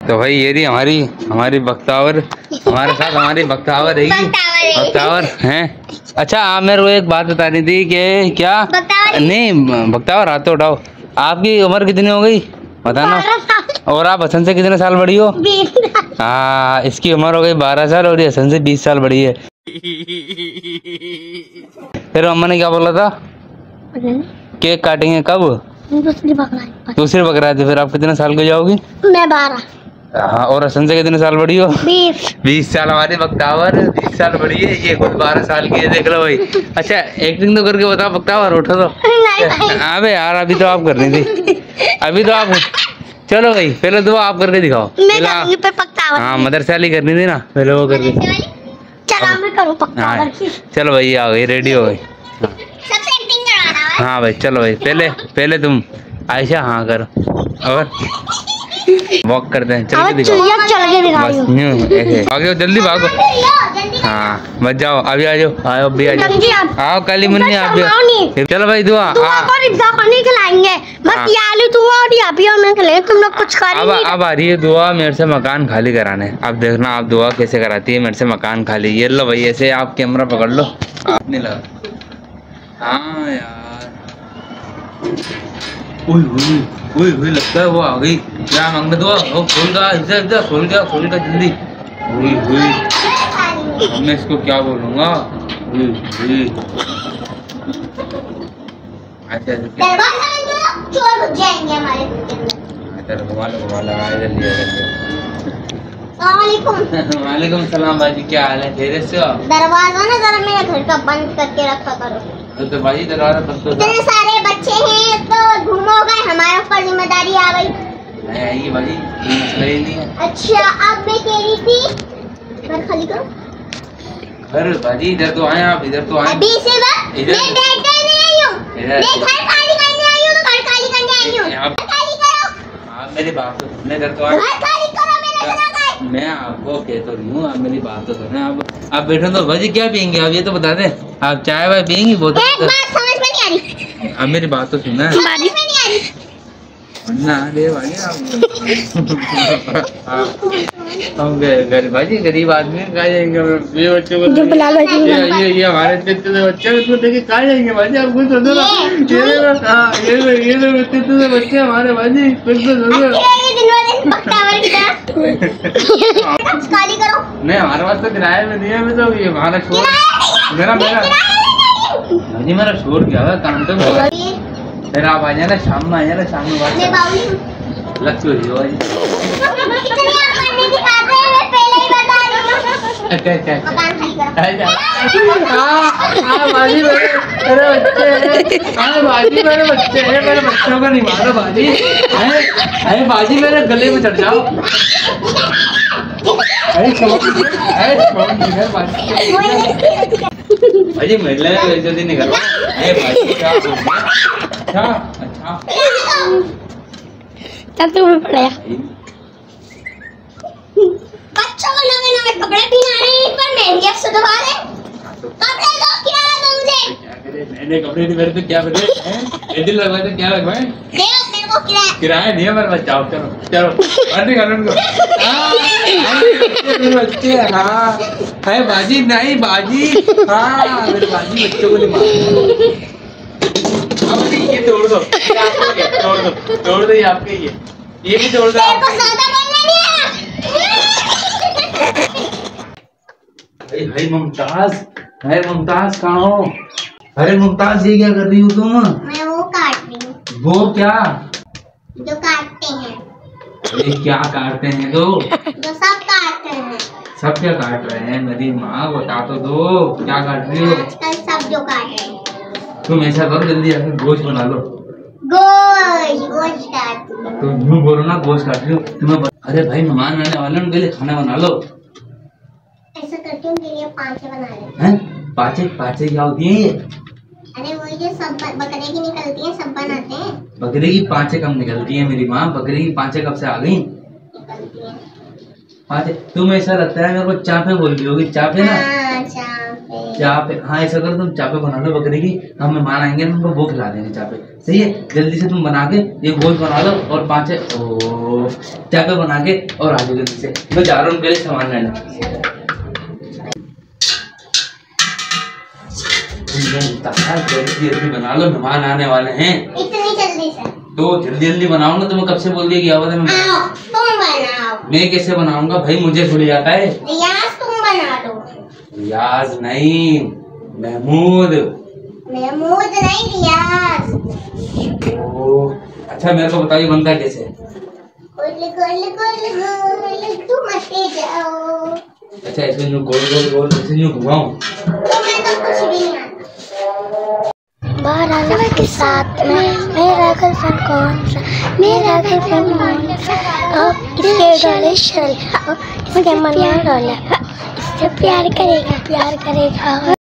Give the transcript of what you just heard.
तो भाई ये रही हमारी बख्तावर, हमारे साथ हमारी बख्तावर है, बख्तावर हैं। अच्छा आप मेरे को एक बात बता रही थी कि क्या नहीं बख्तावर हाथ तो उठाओ, आपकी उम्र कितनी हो गई बताना। और आप हसन से कितने साल बड़ी हो? 20। हाँ इसकी उम्र हो गई 12 साल और ये हसन से 20 साल बड़ी है। फिर मम्मा ने क्या बोला था? केक काटेंगे कब? दूसरी बकरा थी। फिर आप कितने साल की जाओगी? मैं 12। हाँ और हसन से कितने साल बड़ी हो? 20 साल। हमारी बख्तावर 20 साल बड़ी है, ये खुद 12 साल की है, देख लो भाई। अच्छा एक्टिंग तो करके बताओ बख्तावर, उठो तो। अबे यार अभी तो आप कर रही थी, अभी तो आप। चलो भाई पहले दुआ आप करके दिखाओ। हाँ मदरसे वाली करनी थी ना, पहले वो करके। चलो भाई आ गई, रेडी हो गई। हाँ भाई चलो भाई, पहले तुम आयशा हाँ करो और वॉक करते हैं। चल के दिखाओ, आगे जल्दी भागो। हाँ बच जाओ, अभी आ जाओ, आओ अभी आ जाओ, आओ काली मुन्नी आप भी। चलो भाई दुआ खिलाएंगे, तुम लोग कुछ अब आ रही है दुआ मेरे से मकान खाली कराने। अब देखना आप दुआ कैसे कराती है मेरे से मकान खाली। ये लो भाई ऐसे आप कैमरा पकड़ लो, आप नहीं लगा। हाँ यार ओए लगता है वो आ गई। क्या मांगने दो? खोल का इधर खोल का जल्दी। मैं इसको क्या बोलूँगा? वालेकुम सलाम बाजी, क्या हाल है? खैरियत से हो? दरवाजा ना जरा मेरे घर का बंद करके रखा करो। तो बाजी दरवाजा बंद करो। इतने सारे बच्चे हैं तो घूमोगे, हमारे ऊपर जिम्मेदारी आ गई। नहीं आएगी बाजी, मसला ही नहीं है। अच्छा अब मैं कह रही थी घर खाली करो। घर बाजी इधर तो आए आप, इधर तो आए। अभी से वक्त मैं घर नहीं आई हूँ, मैं घर खाली करने आई हूँ। तो घर खाली करने आई हूँ, खाली करो। आप मेरी बात तो सुनने, इधर तो आए, घर खाली करो। मैं आपको कहता रही हूँ, आप मेरी बात तो सुने। आप बैठो तो भाजी क्या पियेंगे आप ये तो बता दें। आप चाय वाय पियेंगी? बहुत एक बात समझ में नहीं आ रही। अब मेरी बात तो सुनना, समझ में नहीं आ रही ना रे भाई। हम गरीब आदमी कहाँ जाएंगे? ये बच्चों को ये हमारे बच्चे उसको देखे कहाँ जाएंगे भाजी? आप कुछ सोचो ना। ये बच्चे हमारे भाजी कुछ तो सोचो। नहीं हमारे पास तो किराए में नहीं है। मैं तो ये हमारा शोर मेरा शोर क्या है काम तो। फिर आप आ जाना शाम में, आ जाना शाम में बात लग चुकी हो। बाजी मेरे बच्चे हैं, मेरे बच्चों को नहीं मारो बाजी। अरे बाजी मेरे गले में चढ़ जाओ। बाजी मेरे जल्दी निकलो। अच्छा तब तुम्हें पड़ेगा। बच्चों को नए कपड़े पहनाने पर महंगे से दबा दे। कपड़े दो, किराया दो मुझे। मैंने कपड़े नहीं, मेरे पे क्या बने? दिल लगवाए तो क्या लगवाए? दे मेरे को किराया नहीं है मेरे पास। जाओ चलो बात नहीं करो उनको। बच्चे हाँ है बाजी, नहीं बाजी हाँ मेरे बाजी बच्चों को नहीं मारो। ये तोड़ दो, तोड़ दो ये आपके, ये भी तोड़ दो। भाई मुमताज कहाँ हो? अरे मुमताज ये क्या कर रही हो तुम? मैं वो काट रही हूँ। वो क्या? जो काटते हैं। अरे क्या काटते हैं? जो सब काटते हैं। सब क्या काट रहे हैं? मेरी माँ बता तो दो क्या काट रही हो? आजकल सब जो काट रहे हैं। तुम ऐसा करो जल्दी आके गोश्त बना लो। गोश्त काट तो यूँ बोलो ना, गोश्त काट रही हो तुम्हें। अरे भाई मेहमान आने वाले उनके लिए खाना बना लो। ऐसा करके उनके लिए पांचे बना ले। हैं? पांचे क्या होती है ये? अरे वही जो सब बकरे की निकलती है सब बनाते हैं। बकरे की पांचे कब निकलती है मेरी माँ? बकरे की पांचे कब से आ गई? निकलती है पांचे। तुम ऐसा लगता है मेरे को चापे बोल रही होगी। चापे ना? हाँ चापे। चापे, हाँ ऐसा करो तुम चापे बना लो बकरी की, हम मेहमान आएंगे उनको वो खिला देंगे चापे। सही है, जल्दी से तुम बना के ये गोश्त बना लो और 5 चापे बना के और आ जाओ जल्दी से। मैं जा रहा हूँ उनके लिए सामान लेना। जल्दी बना लो, मेहमान आने वाले हैं। इतनी जल्दी से? तो जल्दी जल्दी बनाओ ना, तुम्हें कब से बोल दिया कि आवाज़ में तुम बनाओ। मैं कैसे बनाऊंगा भाई, मुझे थोड़ी आता है। रियाज तुम बना लो। रियाज नहीं, महमूद। महमूद नहीं, रियाज। अच्छा मेरे को बताइए बनता कैसे? गोल गोल गोल गोल तुम मत जाओ। अच्छा ऐसे यूं गोल गोल गोल ऐसे यूं घुमाऊं? तुम्हें तो कुछ भी नहीं आता। बारह के साथ में मेरा गर्लफ्रेंड कौन सा, मेरा गर्लफ्रेंड कौन सा, इसके डोले शल, इसके मन में डोले, इससे प्यार करेगा।